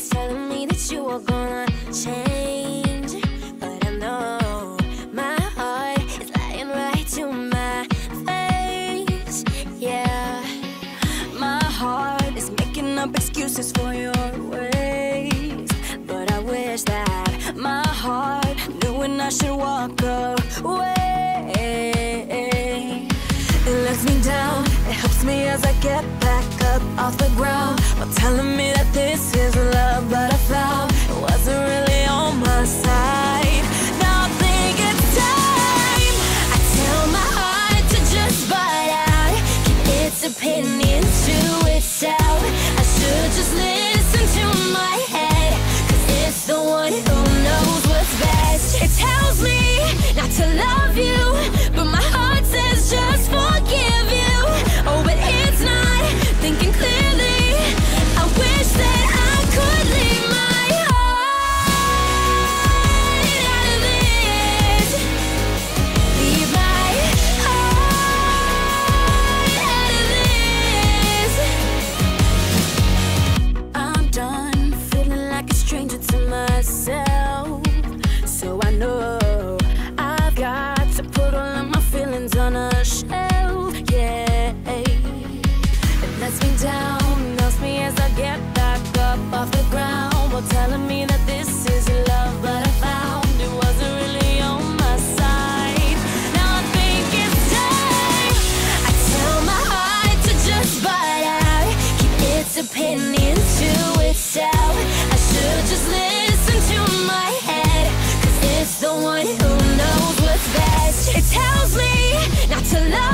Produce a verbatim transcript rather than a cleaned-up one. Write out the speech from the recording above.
it's telling me that you are gonna change. But I know my heart is lying right to my face. Yeah, my heart is making up excuses for your ways. But I wish that my heart knew when I should walk away. It lets me down, it helps me as I get back up off the ground, while telling me that this is love. But I found it wasn't really on my side. Now I think it's time I tell my heart to just butt out, keep its opinions to itself. I should just listen to my head, cause it's the one who knows what's best. It tells me not to love you, but my heart says just forgive you. Oh, but it's not thinking clearly. I wish that I could leave my heart out of this. Leave my heart out of this. I'm done feeling like a stranger to myself. So I know I've got to put all of my feelings on a shelf, yeah. It lets me down, knocks me as I get back up off the ground, while telling me that this is love. But I found it wasn't really on my side. Now I think it's time I tell my heart to just butt out, keep its opinions to itself. I should just listen to my head, cause it's the one who knows what's best. It tells me not to love